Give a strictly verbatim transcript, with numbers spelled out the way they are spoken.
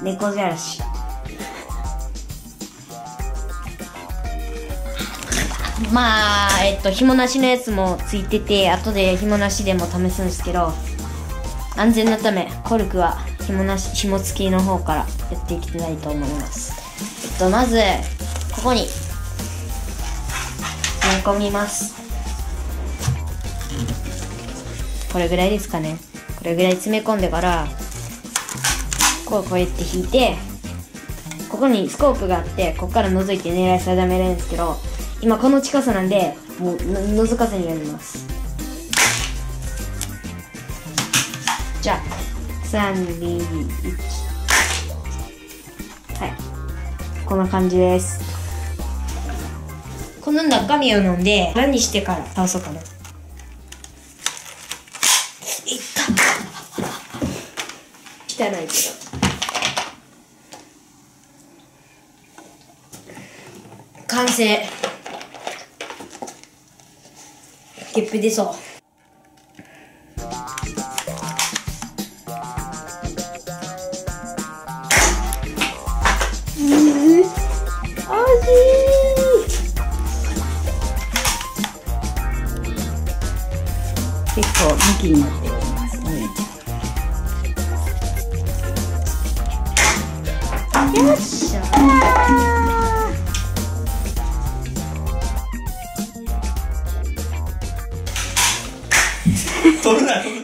猫じゃらし。まあえっと紐なしのやつもついてて、後で紐なしでも試すんですけど、安全のためコルクは紐なし紐付きの方からやっていきたいと思います。えっとまずここに詰め込みます。これぐらいですかね。これぐらい詰め込んでから、こうこうやって引いて、ここにスコープがあって、ここから覗いて狙い定めるんですけど、今この近さなんでもうの覗かずにやります。じゃあさんにいち、はい、こんな感じです。この中身を飲んで何してから倒そうかな。いった汚いけど完成。ゲップ出そう。うん、惜しい。 結構向きになっておりますね。 よっしゃー。 取るな取るな。